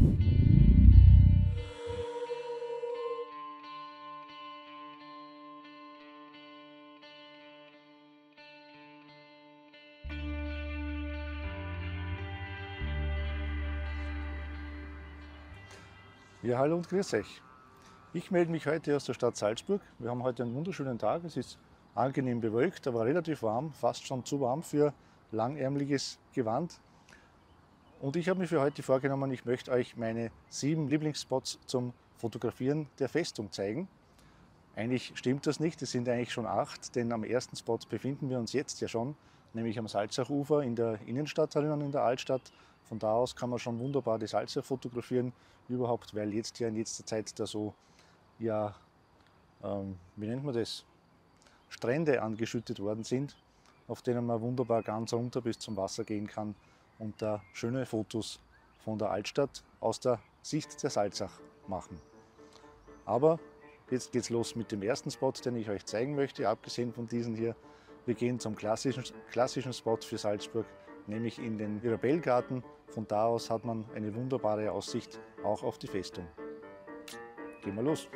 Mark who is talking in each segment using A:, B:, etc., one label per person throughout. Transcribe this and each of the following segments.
A: Ja, hallo und grüß euch. Ich melde mich heute aus der Stadt Salzburg. Wir haben heute einen wunderschönen Tag. Es ist angenehm bewölkt, aber relativ warm, fast schon zu warm für langärmliches Gewand. Und ich habe mir für heute vorgenommen, ich möchte euch meine 7 Lieblingsspots zum Fotografieren der Festung zeigen. Eigentlich stimmt das nicht, es sind eigentlich schon 8, denn am ersten Spot befinden wir uns jetzt ja schon, nämlich am Salzachufer in der Innenstadt, in der Altstadt. Von da aus kann man schon wunderbar die Salzach fotografieren, überhaupt, weil jetzt ja in letzter Zeit da so, ja, wie nennt man das, Strände angeschüttet worden sind, auf denen man wunderbar ganz runter bis zum Wasser gehen kann und da schöne Fotos von der Altstadt aus der Sicht der Salzach machen. Aber jetzt geht's los mit dem ersten Spot, den ich euch zeigen möchte, abgesehen von diesen hier. Wir gehen zum klassischen Spot für Salzburg, nämlich in den Mirabellgarten. Von da aus hat man eine wunderbare Aussicht auch auf die Festung. Gehen wir los!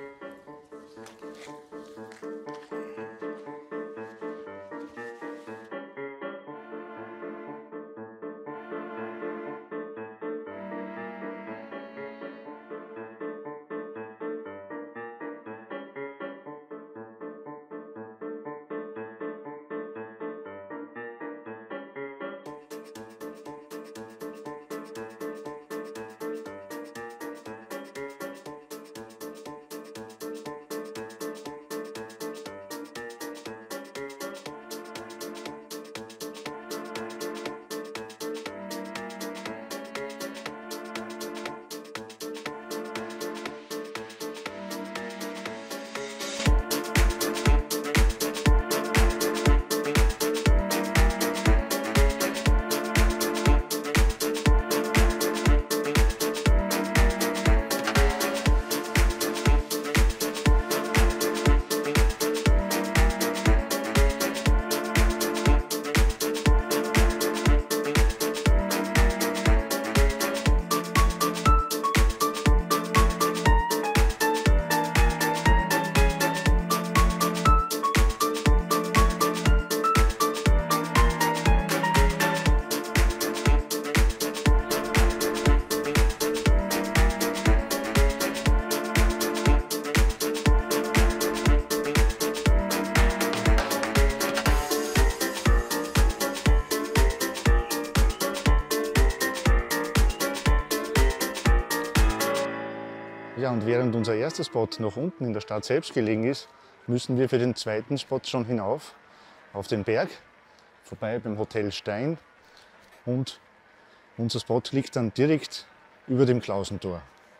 A: Ja, und während unser erster Spot noch unten in der Stadt selbst gelegen ist, müssen wir für den zweiten Spot schon hinauf auf den Berg, vorbei beim Hotel Stein, und unser Spot liegt dann direkt über dem Klausentor.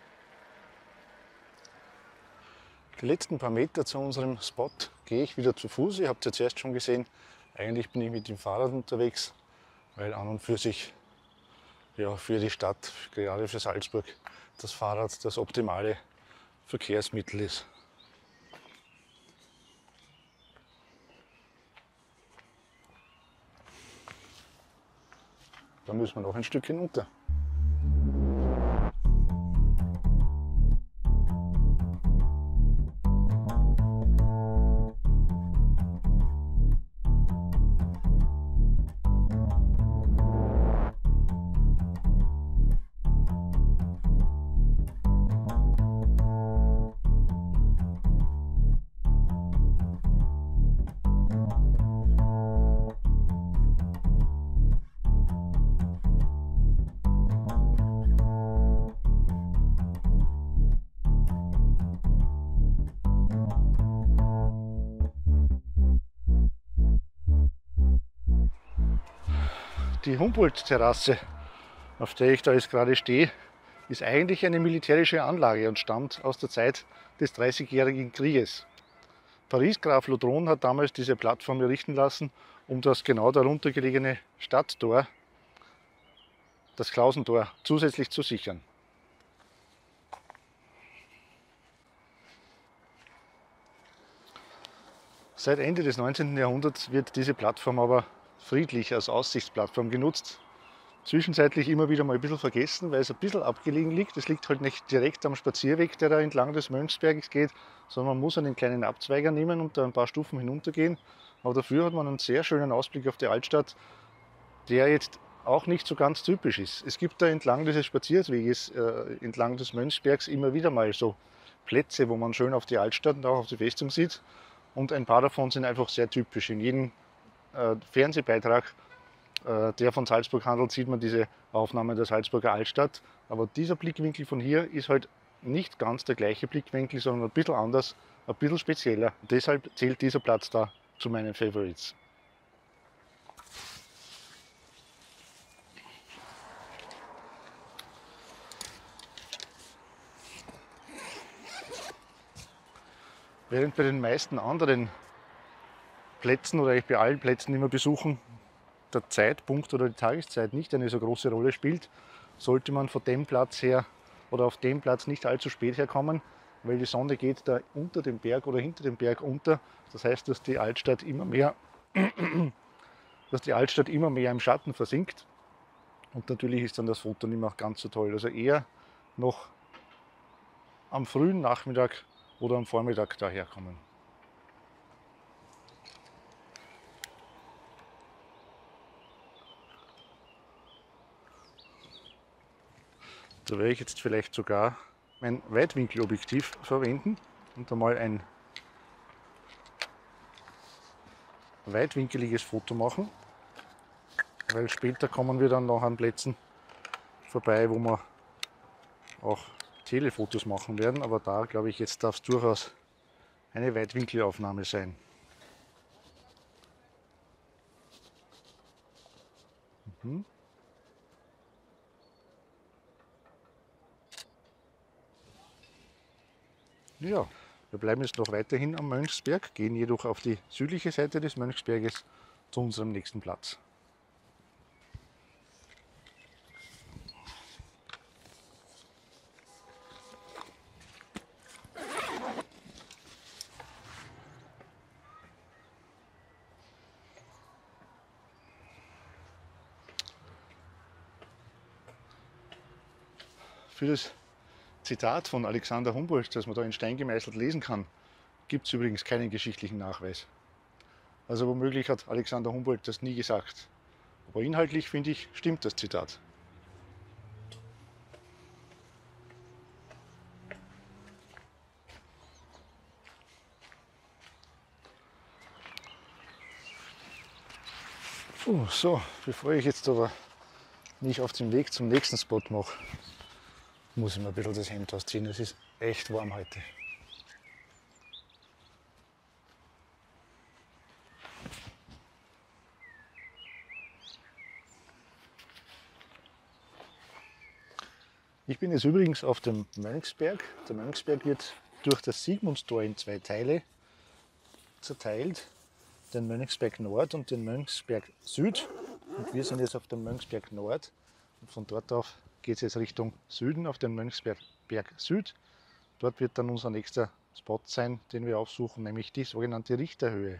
A: Die letzten paar Meter zu unserem Spot gehe ich wieder zu Fuß. Ihr habt es ja zuerst schon gesehen, eigentlich bin ich mit dem Fahrrad unterwegs, weil an und für sich, ja, für die Stadt, gerade für Salzburg, das Fahrrad das optimale Verkehrsmittel ist. Da müssen wir noch ein Stück hinunter. Die Humboldt-Terrasse, auf der ich da jetzt gerade stehe, ist eigentlich eine militärische Anlage und stammt aus der Zeit des Dreißigjährigen Krieges. Paris-Graf Laudron hat damals diese Plattform errichten lassen, um das genau darunter gelegene Stadttor, das Klausentor, zusätzlich zu sichern. Seit Ende des 19. Jahrhunderts wird diese Plattform aber friedlich als Aussichtsplattform genutzt. zwischenzeitlich immer wieder mal ein bisschen vergessen, weil es ein bisschen abgelegen liegt. Es liegt halt nicht direkt am Spazierweg, der da entlang des Mönchsberges geht, sondern man muss einen kleinen Abzweiger nehmen und da ein paar Stufen hinuntergehen. Aber dafür hat man einen sehr schönen Ausblick auf die Altstadt, der jetzt auch nicht so ganz typisch ist. Es gibt da entlang dieses Spazierweges, entlang des Mönchsbergs immer wieder mal so Plätze, wo man schön auf die Altstadt und auch auf die Festung sieht. Und ein paar davon sind einfach sehr typisch. In jedem Fernsehbeitrag, der von Salzburg handelt, sieht man diese Aufnahme der Salzburger Altstadt. Aber dieser Blickwinkel von hier ist halt nicht ganz der gleiche Blickwinkel, sondern ein bisschen anders, ein bisschen spezieller. Und deshalb zählt dieser Platz da zu meinen Favorites. Während bei den meisten anderen Plätzen oder eigentlich bei allen Plätzen, die wir besuchen, der Zeitpunkt oder die Tageszeit nicht eine so große Rolle spielt, sollte man von dem Platz her oder auf dem Platz nicht allzu spät herkommen, weil die Sonne geht da unter dem Berg oder hinter dem Berg unter. Das heißt, dass die Altstadt immer mehr im Schatten versinkt. Und natürlich ist dann das Foto nicht mehr ganz so toll. Also eher noch am frühen Nachmittag oder am Vormittag daherkommen. Da werde ich jetzt vielleicht sogar mein Weitwinkelobjektiv verwenden und einmal ein weitwinkeliges Foto machen, weil später kommen wir dann noch an Plätzen vorbei, wo wir auch Telefotos machen werden, aber da glaube ich, jetzt darf es durchaus eine Weitwinkelaufnahme sein. Ja, wir bleiben jetzt noch weiterhin am Mönchsberg, gehen jedoch auf die südliche Seite des Mönchsberges zu unserem nächsten Platz. Für das Zitat von Alexander Humboldt, das man da in Stein gemeißelt lesen kann, gibt es übrigens keinen geschichtlichen Nachweis. Also womöglich hat Alexander Humboldt das nie gesagt. Aber inhaltlich, finde ich, stimmt das Zitat. So, bevor ich jetzt aber mich auf den Weg zum nächsten Spot mache, muss ich mir ein bisschen das Hemd ausziehen. Es ist echt warm heute. Ich bin jetzt übrigens auf dem Mönchsberg. Der Mönchsberg wird durch das Sigmundstor in zwei Teile zerteilt. Den Mönchsberg Nord und den Mönchsberg Süd. Und wir sind jetzt auf dem Mönchsberg Nord. Und von dort auf geht es jetzt Richtung Süden auf den Mönchsberg Süd. Dort wird dann unser nächster Spot sein, den wir aufsuchen, nämlich die sogenannte Richterhöhe.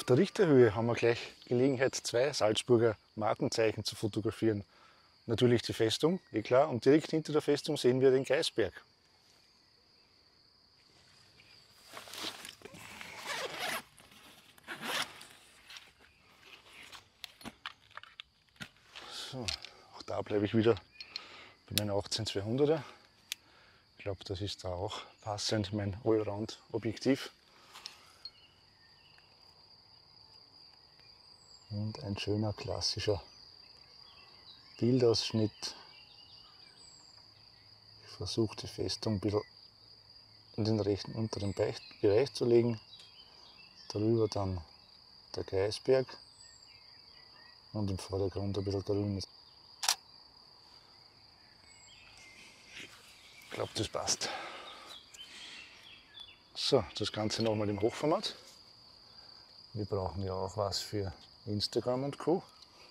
A: der Richterhöhe haben wir gleich Gelegenheit, 2 Salzburger Markenzeichen zu fotografieren. Natürlich die Festung, eh klar, und direkt hinter der Festung sehen wir den Gaisberg. So, auch da bleibe ich wieder bei meinen 18200er. Ich glaube, das ist da auch passend, mein Allround-Objektiv. Und ein schöner klassischer Bildausschnitt. Ich versuche die Festung ein bisschen in den rechten unteren Bereich zu legen. Darüber dann der Gaisberg und im Vordergrund ein bisschen grün. Ich glaube, das passt. So, das Ganze nochmal im Hochformat. Wir brauchen ja auch was für Instagram und Co.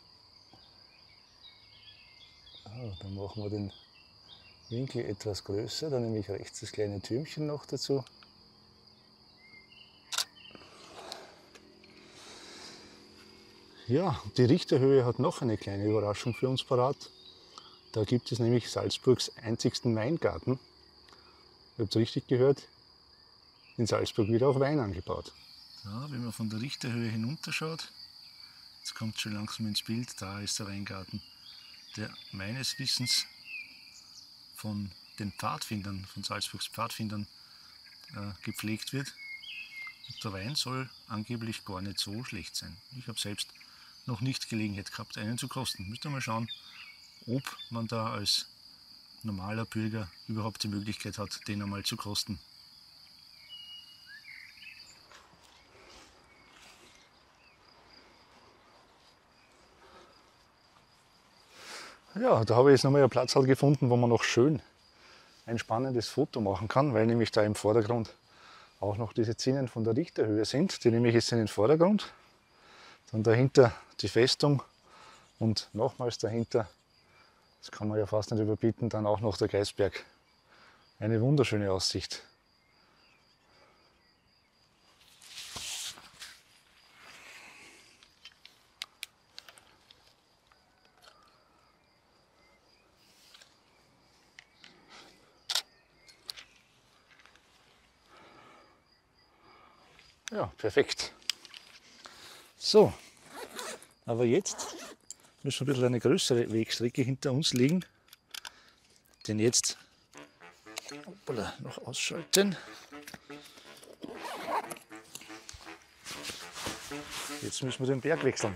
A: Dann machen wir den Winkel etwas größer, dann nehme ich rechts das kleine Türmchen noch dazu. Ja, die Richterhöhe hat noch eine kleine Überraschung für uns parat. Da gibt es nämlich Salzburgs einzigsten Weingarten. Ihr habt richtig gehört, in Salzburg wird auch Wein angebaut. Ja, wenn man von der Richterhöhe hinunterschaut, jetzt kommt schon langsam ins Bild, da ist der Weingarten, der meines Wissens von den Pfadfindern, von Salzburgs Pfadfindern gepflegt wird. Und der Wein soll angeblich gar nicht so schlecht sein. Ich habe selbst noch nicht Gelegenheit gehabt, einen zu kosten. Müsst ihr mal schauen, ob man da als normaler Bürger überhaupt die Möglichkeit hat, den einmal zu kosten. Ja, da habe ich jetzt nochmal einen Platz gefunden, wo man noch schön ein spannendes Foto machen kann, weil nämlich da im Vordergrund auch noch diese Zinnen von der Richterhöhe sind. Die nehme ich jetzt in den Vordergrund. Dann dahinter die Festung und nochmals dahinter, das kann man ja fast nicht überbieten, dann auch noch der Gaisberg. Eine wunderschöne Aussicht. Ja, perfekt. So, aber jetzt müssen wir ein bisschen eine größere Wegstrecke hinter uns legen. Den jetzt noch ausschalten. Jetzt müssen wir den Berg wechseln.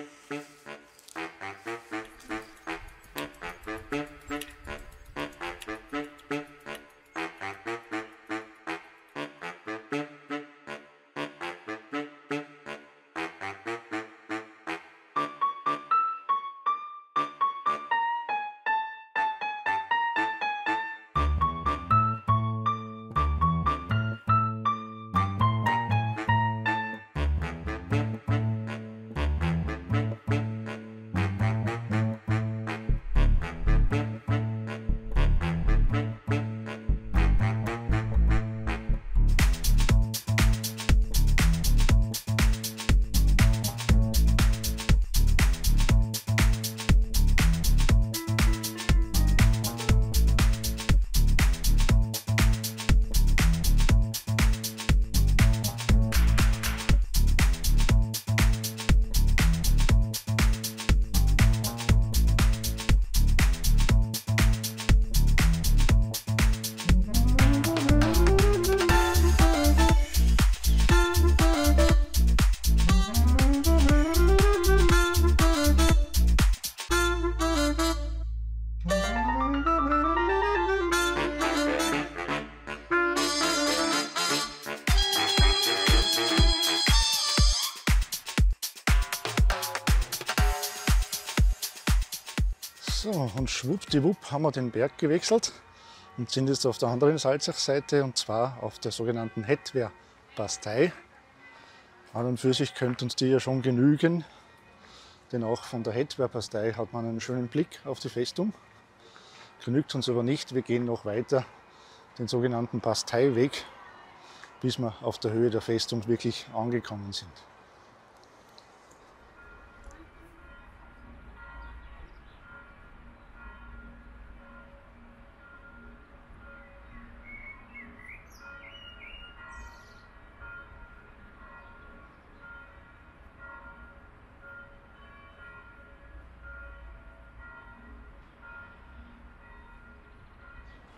A: So, und schwuppdiwupp haben wir den Berg gewechselt und sind jetzt auf der anderen Salzachseite, und zwar auf der sogenannten Hetwer-Bastei. An und für sich könnte uns die ja schon genügen, denn auch von der Hetwer-Bastei hat man einen schönen Blick auf die Festung. Genügt uns aber nicht, wir gehen noch weiter den sogenannten Basteiweg, bis wir auf der Höhe der Festung wirklich angekommen sind.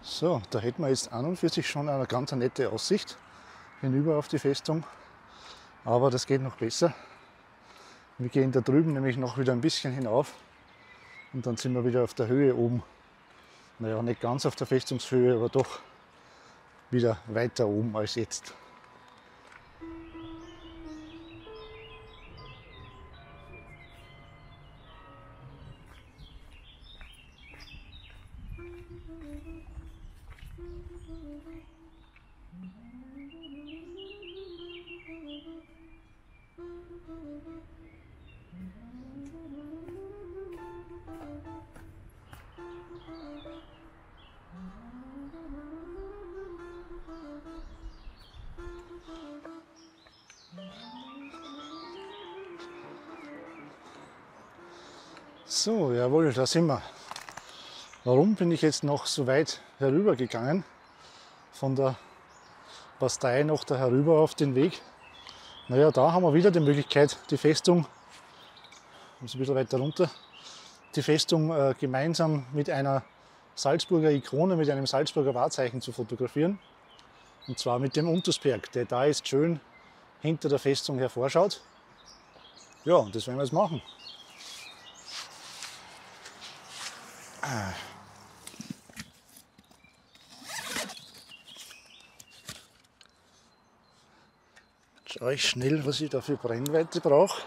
A: So, da hätten wir jetzt an und für sich schon eine ganz nette Aussicht hinüber auf die Festung. Aber das geht noch besser. Wir gehen da drüben nämlich noch wieder ein bisschen hinauf und dann sind wir wieder auf der Höhe oben. Naja, nicht ganz auf der Festungshöhe, aber doch wieder weiter oben als jetzt. So, jawohl, da sind wir. Warum bin ich jetzt noch so weit herüber gegangen? Von der Bastei noch da herüber auf den Weg. Naja, da haben wir wieder die Möglichkeit, die Festung, also ein bisschen weiter runter, die Festung gemeinsam mit einer Salzburger Ikone, mit einem Salzburger Wahrzeichen zu fotografieren. Und zwar mit dem Untersberg, der da jetzt schön hinter der Festung hervorschaut. Ja, und das werden wir jetzt machen. Jetzt schaue ich schnell, was ich da für Brennweite brauche.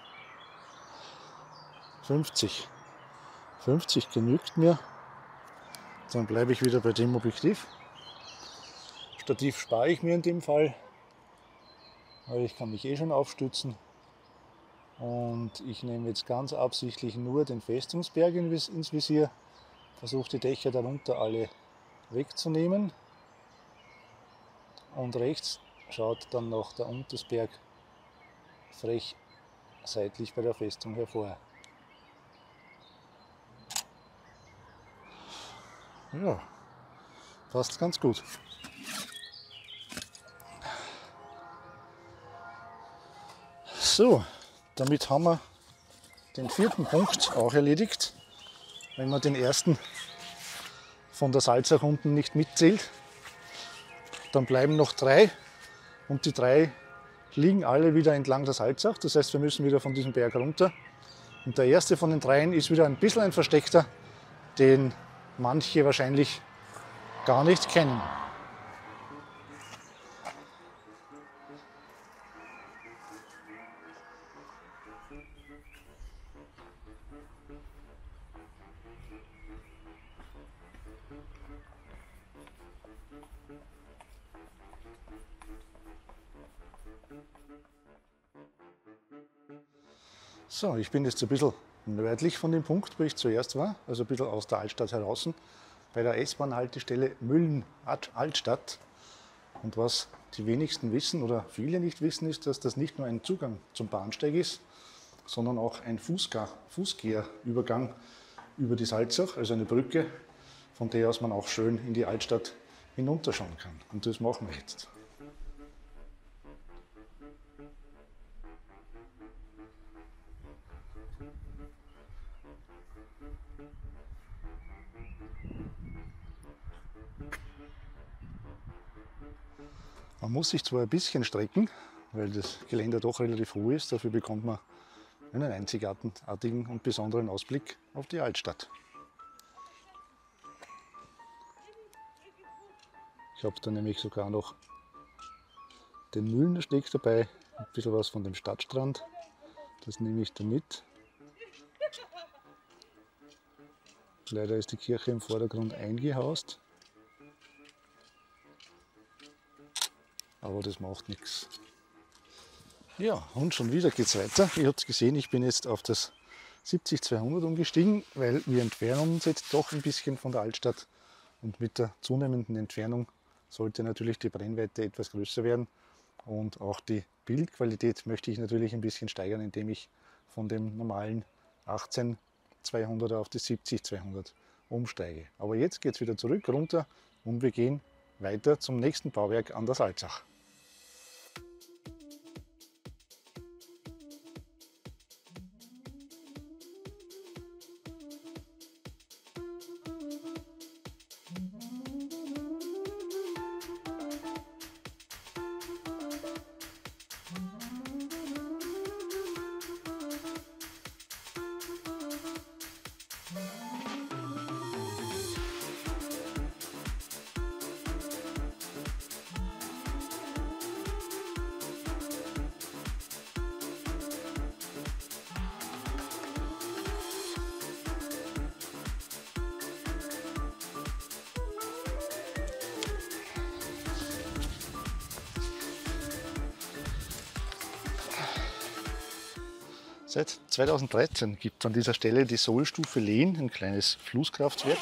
A: 50. 50 genügt mir. Dann bleibe ich wieder bei dem Objektiv. Stativ spare ich mir in dem Fall, weil ich kann mich eh schon aufstützen. Und ich nehme jetzt ganz absichtlich nur den Festungsberg ins Visier, versuche die Dächer darunter alle wegzunehmen. Und rechts schaut dann noch der Untersberg frech seitlich bei der Festung hervor. Ja, passt ganz gut. So, damit haben wir den 4. Punkt auch erledigt, wenn man den ersten von der Salzach unten nicht mitzählt. Dann bleiben noch 3 und die 3 liegen alle wieder entlang der Salzach. Das heißt, wir müssen wieder von diesem Berg runter. Und der erste von den 3 ist wieder ein bisschen ein versteckter, den manche wahrscheinlich gar nicht kennen. So, ich bin jetzt ein bisschen nördlich von dem Punkt, wo ich zuerst war, also ein bisschen aus der Altstadt heraus, bei der S-Bahn-Haltestelle Mühlen-Altstadt. Und was die wenigsten wissen oder viele nicht wissen, ist, dass das nicht nur ein Zugang zum Bahnsteig ist, sondern auch ein Fußgeherübergang über die Salzach, also eine Brücke, von der aus man auch schön in die Altstadt hinunterschauen kann. Und das machen wir jetzt. Man muss sich zwar ein bisschen strecken, weil das Geländer doch relativ hoch ist, dafür bekommt man einen einzigartigen und besonderen Ausblick auf die Altstadt. Ich habe da nämlich sogar noch den Mühlensteg dabei, ein bisschen was von dem Stadtstrand, das nehme ich da mit. Leider ist die Kirche im Vordergrund eingehaust, aber das macht nichts. Ja, und schon wieder geht es weiter. Ihr habt gesehen, ich bin jetzt auf das 70-200 umgestiegen, weil wir entfernen uns jetzt doch ein bisschen von der Altstadt und mit der zunehmenden Entfernung sollte natürlich die Brennweite etwas größer werden und auch die Bildqualität möchte ich natürlich ein bisschen steigern, indem ich von dem normalen 18-200er auf das 70-200 umsteige. Aber jetzt geht es wieder zurück, runter und wir gehen weiter zum nächsten Bauwerk an der Salzach. Seit 2013 gibt es an dieser Stelle die Sohlstufe Lehn, ein kleines Flusskraftwerk.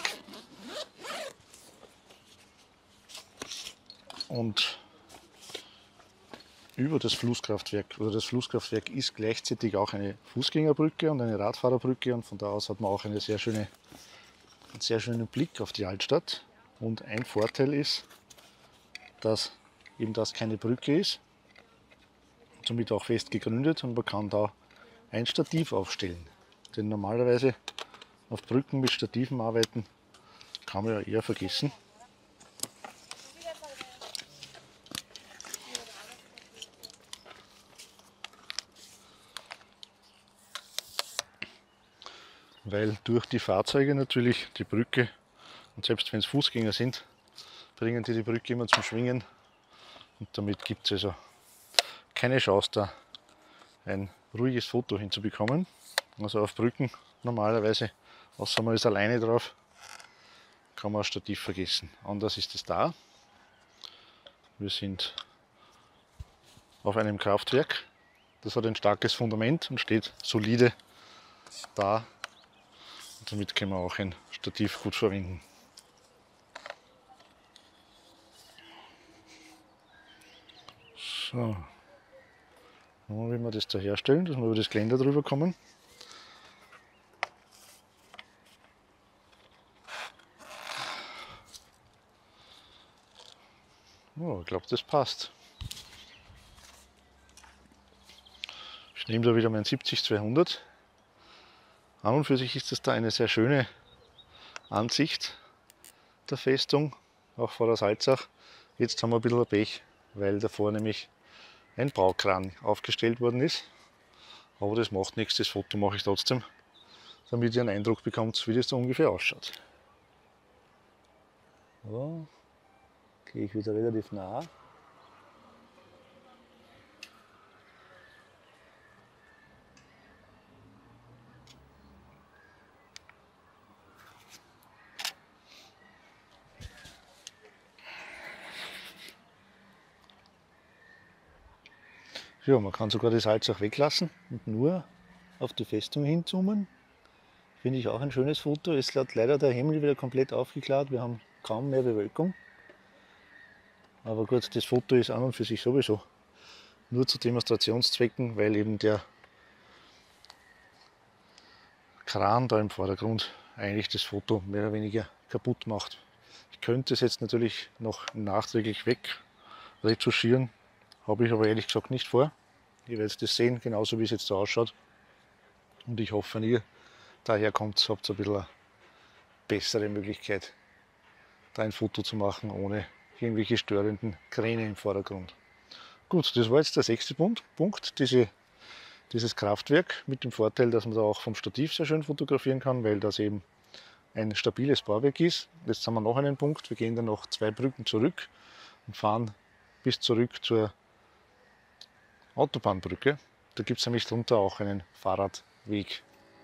A: Und über das Flusskraftwerk, oder das Flusskraftwerk ist gleichzeitig auch eine Fußgängerbrücke und eine Radfahrerbrücke, und von da aus hat man auch einen sehr schönen Blick auf die Altstadt. Und ein Vorteil ist, dass eben das keine Brücke ist, somit auch fest gegründet, und man kann da ein Stativ aufstellen. Denn normalerweise auf Brücken mit Stativen arbeiten kann man ja eher vergessen. Weil durch die Fahrzeuge natürlich die Brücke, und selbst wenn es Fußgänger sind, bringen die Brücke immer zum Schwingen, und damit gibt es also keine Chance, da ein ruhiges Foto hinzubekommen. Also auf Brücken normalerweise, außer man ist alleine drauf, kann man ein Stativ vergessen. Anders ist es da. Wir sind auf einem Kraftwerk, das hat ein starkes Fundament und steht solide da. Und damit können wir auch ein Stativ gut verwenden. So, nun will man das da herstellen, dass wir über das Geländer drüber kommen. Oh, ich glaube, das passt. Ich nehme da wieder mein 70-200. An und für sich ist das da eine sehr schöne Ansicht der Festung, auch vor der Salzach. Jetzt haben wir ein bisschen Pech, weil davor nämlich ein Baukran aufgestellt worden ist. Aber das macht nichts, das Foto mache ich trotzdem, damit ihr einen Eindruck bekommt, wie das da ungefähr ausschaut. So, gehe ich wieder relativ nah. Ja, man kann sogar die Salzach weglassen und nur auf die Festung hinzoomen. Finde ich auch ein schönes Foto. Es hat leider der Himmel wieder komplett aufgeklärt. Wir haben kaum mehr Bewölkung. Aber gut, das Foto ist an und für sich sowieso nur zu Demonstrationszwecken, weil eben der Kran da im Vordergrund eigentlich das Foto mehr oder weniger kaputt macht. Ich könnte es jetzt natürlich noch nachträglich weg retuschieren. Habe ich aber ehrlich gesagt nicht vor. Ihr werdet das sehen, genauso wie es jetzt so ausschaut. Und ich hoffe, wenn ihr daher kommt, habt ihr ein bisschen eine bessere Möglichkeit, da ein Foto zu machen, ohne irgendwelche störenden Kräne im Vordergrund. Gut, das war jetzt der 6. Punkt. Dieses Kraftwerk mit dem Vorteil, dass man da auch vom Stativ sehr schön fotografieren kann, weil das eben ein stabiles Bauwerk ist. Jetzt haben wir noch einen Punkt. Wir gehen dann noch 2 Brücken zurück und fahren bis zurück zur Autobahnbrücke. Da gibt es nämlich drunter auch einen Fahrradweg.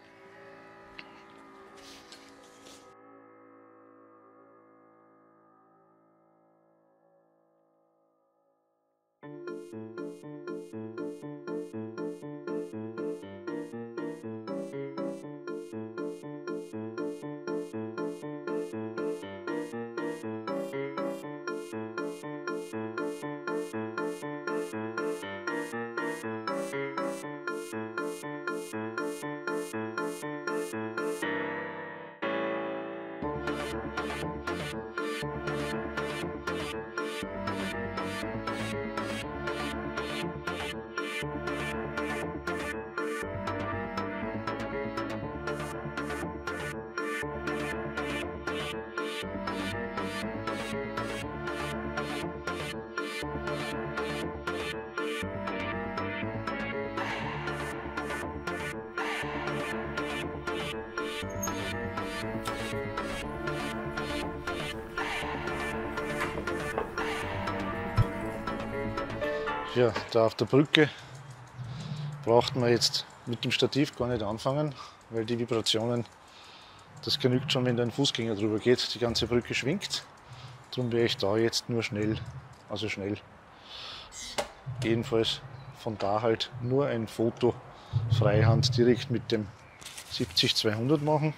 A: Ja, da auf der Brücke braucht man jetzt mit dem Stativ gar nicht anfangen, weil die Vibrationen, das genügt schon, wenn da ein Fußgänger drüber geht, die ganze Brücke schwingt. Darum werde ich da jetzt nur schnell, jedenfalls von da halt nur ein Foto Freihand direkt mit dem 70-200 machen.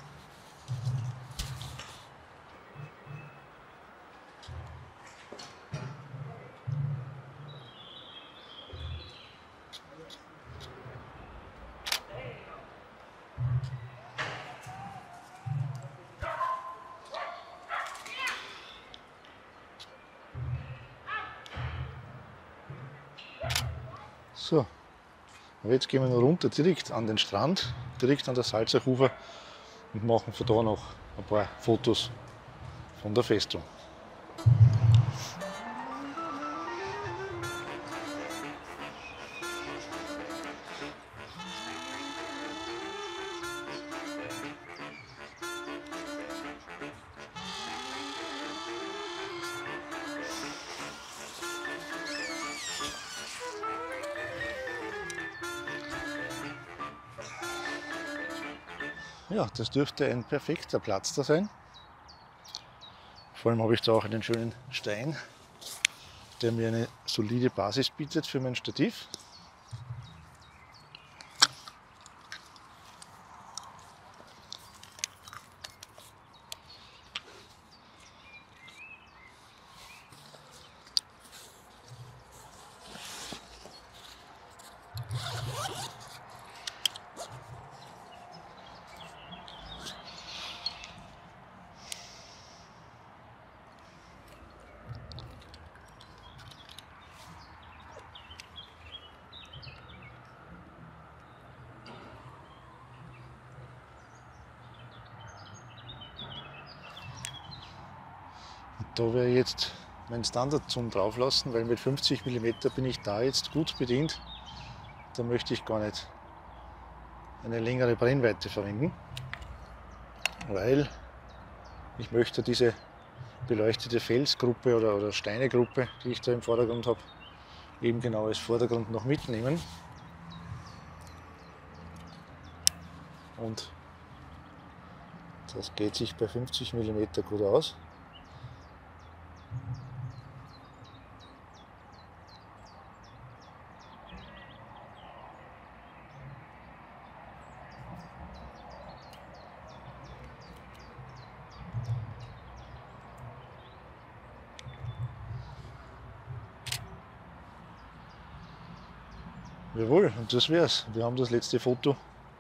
A: So, aber jetzt gehen wir noch runter direkt an den Strand, direkt an der Salzachufer und machen von da noch ein paar Fotos von der Festung. Ja, das dürfte ein perfekter Platz da sein. Vor allem habe ich da auch einen schönen Stein, der mir eine solide Basis bietet für mein Stativ. Da werde ich jetzt meinen Standard-Zoom drauf lassen, weil mit 50 mm bin ich da jetzt gut bedient. Da möchte ich gar nicht eine längere Brennweite verwenden, weil ich möchte diese beleuchtete Felsgruppe oder Steinegruppe, die ich da im Vordergrund habe, eben genau als Vordergrund noch mitnehmen. Und das geht sich bei 50 mm gut aus. Jawohl, und das wär's. Wir haben das letzte Foto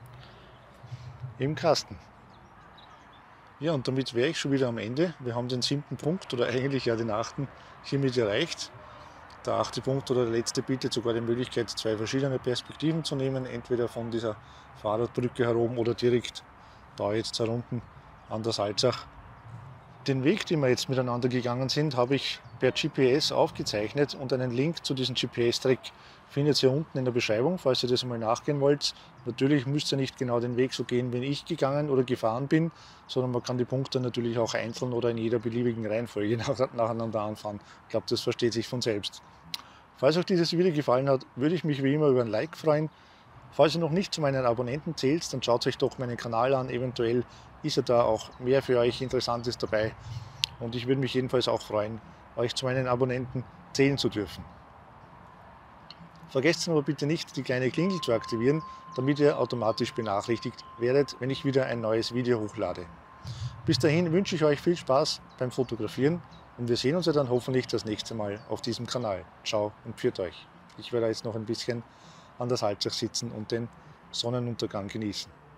A: im Kasten. Ja, und damit wäre ich schon wieder am Ende. Wir haben den 7. Punkt oder eigentlich ja den 8. hiermit erreicht. Der 8. Punkt oder der letzte bietet sogar die Möglichkeit, 2 verschiedene Perspektiven zu nehmen. Entweder von dieser Fahrradbrücke heroben oder direkt da jetzt herunten an der Salzach. Den Weg, den wir jetzt miteinander gegangen sind, habe ich per GPS aufgezeichnet und einen Link zu diesem GPS-Track findet ihr unten in der Beschreibung, falls ihr das mal nachgehen wollt. Natürlich müsst ihr nicht genau den Weg so gehen, wie ich gegangen oder gefahren bin, sondern man kann die Punkte natürlich auch einzeln oder in jeder beliebigen Reihenfolge nacheinander anfahren. Ich glaube, das versteht sich von selbst. Falls euch dieses Video gefallen hat, würde ich mich wie immer über ein Like freuen. Falls ihr noch nicht zu meinen Abonnenten zählt, dann schaut euch doch meinen Kanal an. Eventuell ist ja da auch mehr für euch Interessantes dabei. Und ich würde mich jedenfalls auch freuen, euch zu meinen Abonnenten zählen zu dürfen. Vergesst aber bitte nicht, die kleine Klingel zu aktivieren, damit ihr automatisch benachrichtigt werdet, wenn ich wieder ein neues Video hochlade. Bis dahin wünsche ich euch viel Spaß beim Fotografieren und wir sehen uns ja dann hoffentlich das nächste Mal auf diesem Kanal. Ciao und pfiat euch. Ich werde jetzt noch ein bisschen an der Salzach sitzen und den Sonnenuntergang genießen.